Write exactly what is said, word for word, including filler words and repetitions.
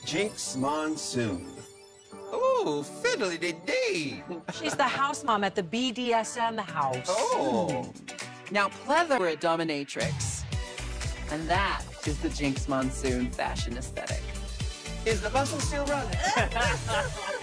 Jinx Monsoon. Ooh, fiddly-dee-dee. She's the house mom at the B D S M house. Oh. Now pleather, we're a dominatrix. And that is the Jinx Monsoon fashion aesthetic. Is the bustle still running?